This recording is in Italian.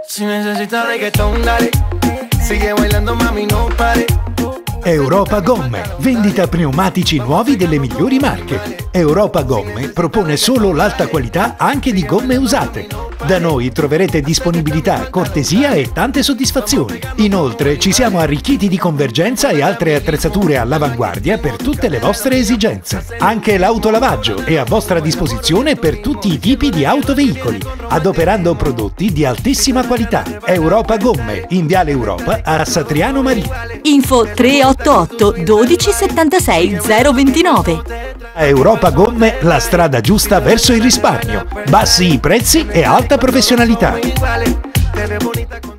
Si necesita reggaetón, dale. Sigue bailando, mami, no pare. Europa Gomme, vendita pneumatici nuovi delle migliori marche. Europa Gomme propone solo l'alta qualità anche di gomme usate. Da noi troverete disponibilità, cortesia e tante soddisfazioni. Inoltre ci siamo arricchiti di convergenza e altre attrezzature all'avanguardia per tutte le vostre esigenze. Anche l'autolavaggio è a vostra disposizione per tutti i tipi di autoveicoli, adoperando prodotti di altissima qualità. Europa Gomme, in Viale Europa a Satriano Marina. Info 388 12 76 029. A Europa Gomme la strada giusta verso il risparmio, bassi i prezzi e alta professionalità.